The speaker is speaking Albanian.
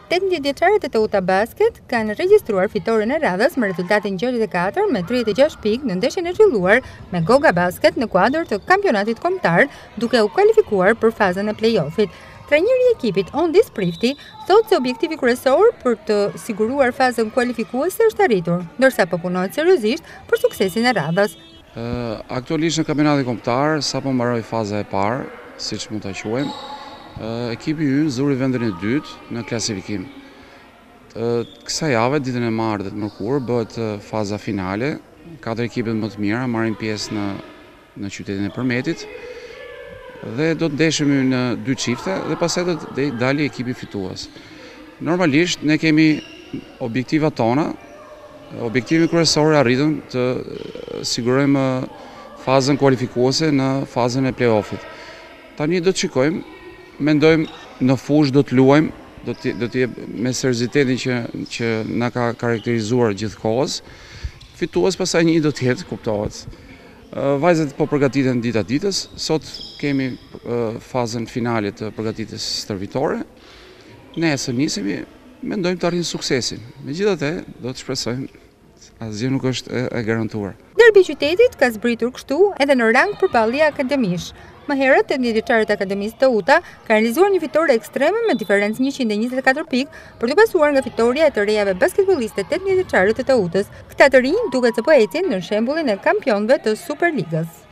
18 vjeçarët e Teuta Basket kanë regjistruar fitoren e radhës me rezultatin 64 me 36 pikë në ndeshjen e zhvilluar me Goga Basket në kuadër të kampionatit kombëtar, duke u kualifikuar për fazën e play-offit. Trajneri i ekipit Ondi Sprifti thotë se objektivi kryesor për të siguruar fazën kualifikuese është arritur, ndërsa po punohet seriozisht për suksesin e radhës. Aktualisht në kampionatin kombëtar, sapo mbaroi faza e parë, siç mund ta quajmë, ekipi ynë zuri vendin e dytë në klasifikim. Kësaj jave, ditën e martë të mërkurë, bëhet faza finale. 4 ekipet më të mira marrin pjesë në qytetin e Përmetit dhe do të ndeshemi në 2 çifte dhe pastaj do të dalë ekipi fitues. Normalisht ne kemi objektivat tona. Objektivi kryesor arritëm të sigurojmë fazën kualifikuese në fazën e play-offit. Tani do të shikojmë, mendojmë në fushë do të luajmë, do të jetë me seriozitetin që na ka karakterizuar gjithkohës. Fitues pastaj një do të jetë, kuptohet. Vajzat po përgatiten dita ditës, sot kemi fazën finale të përgatitjes stërvitore. Nesër nisemi, mendojmë të arrijmë suksesin. Megjithatë, do të shpresojmë, asgjë nuk është e garantuar. Derbi i qytetit ka zbritur kështu edhe në rang përballje akademish. Më herët, 18 vjeçarët e Akademisë Teuta kanë realizuar një fitore ekstreme me diferencë 124 pikë për të pasuar nga fitoria e të rejave basketbolliste 18 vjeçarët e Teutës. Këta të rinj duket se po ecin në shembullin e kampionëve të Superligës.